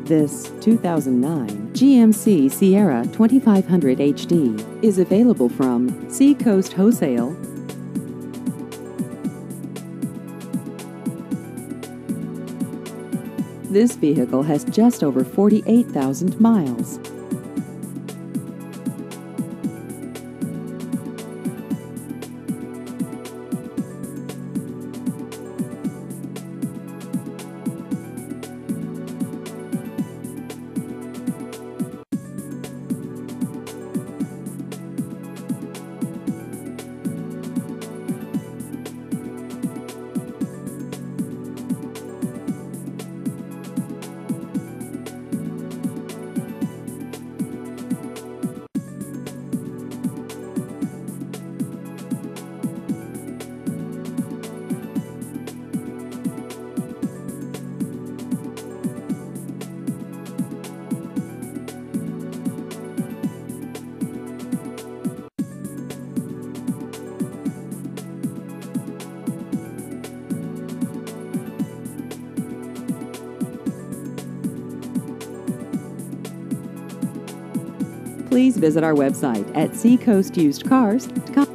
This 2009 GMC Sierra 2500 HD is available from Seacoast Wholesale. This vehicle has just over 48,000 miles. Please visit our website at seacoastusedcars.com.